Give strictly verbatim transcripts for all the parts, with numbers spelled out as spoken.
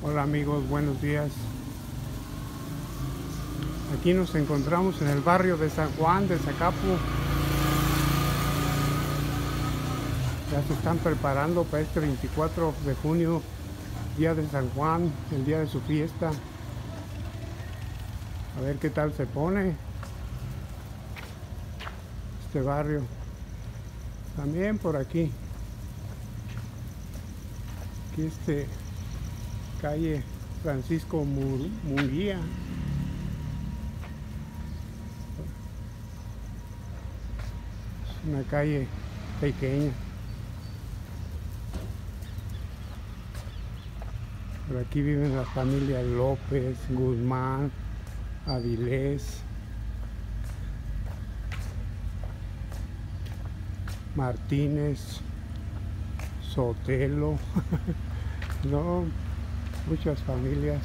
Hola amigos, buenos días. Aquí nos encontramos en el barrio de San Juan de Zacapu. Ya se están preparando para este veinticuatro de junio, día de San Juan, el día de su fiesta. A ver qué tal se pone este barrio. También por aquí. Aquí este calle Francisco Munguía. Es una calle pequeña. Por aquí viven las familias López, Guzmán, Avilés, Martínez, Sotelo. No, muchas familias.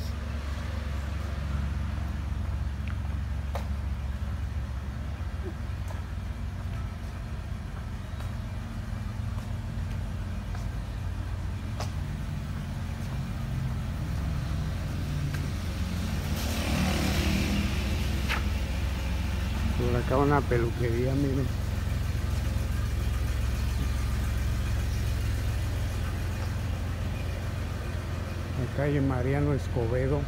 Por acá una peluquería, miren. La calle Mariano Escobedo.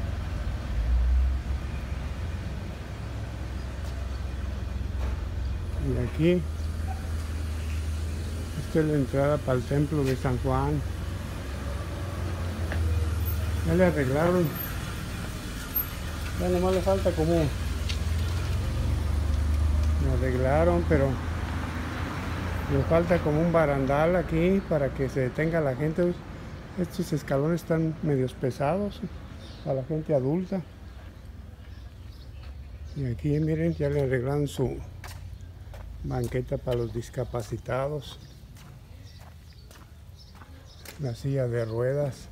Y aquí, esta es la entrada para el templo de San Juan. Ya le arreglaron. Ya nomás le falta como... Me arreglaron, pero le falta como un barandal aquí para que se detenga la gente. Estos escalones están medios pesados a la gente adulta. Y aquí miren, ya le arreglan su banqueta para los discapacitados, la silla de ruedas.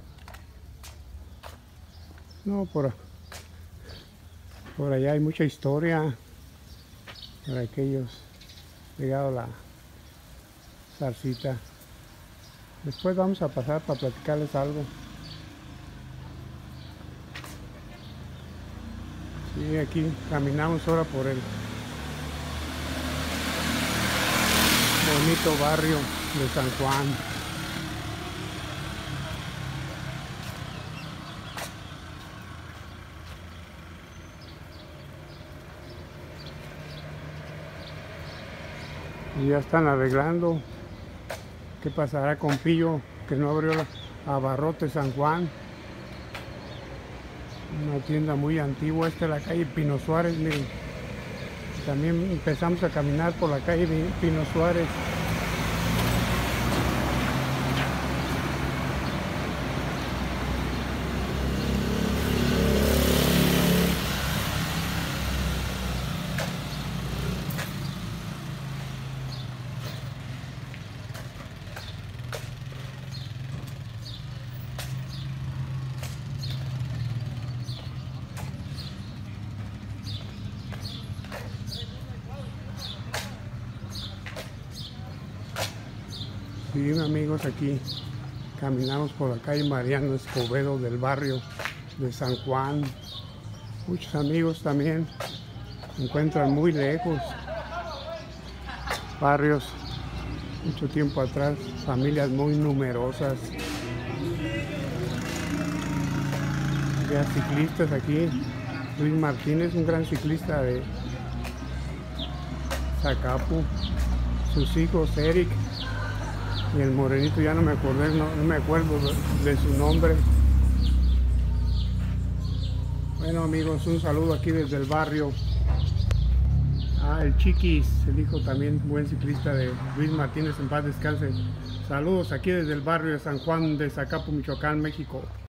No, por, por allá hay mucha historia para aquellos llegado la zarcita. Después vamos a pasar para platicarles algo. Sí, aquí caminamos ahora por el bonito barrio de San Juan. Y ya están arreglando. ¿Qué pasará con Pillo, que no abrió la Abarrotes San Juan? Una tienda muy antigua. Esta es la calle Pino Suárez, miren. También empezamos a caminar por la calle Pino Suárez. Sí, amigos, aquí caminamos por la calle Mariano Escobedo del barrio de San Juan. Muchos amigos también se encuentran muy lejos. Barrios, mucho tiempo atrás, familias muy numerosas. Ya ciclistas aquí. Luis Martínez, un gran ciclista de Zacapu. Sus hijos, Eric y el morenito, ya no me acordé, no, no me acuerdo de, de su nombre. Bueno amigos, un saludo aquí desde el barrio. Ah, el Chiquis, el hijo también, buen ciclista de Luis Martínez, en paz descanse. Saludos aquí desde el barrio de San Juan de Zacapu, Michoacán, México.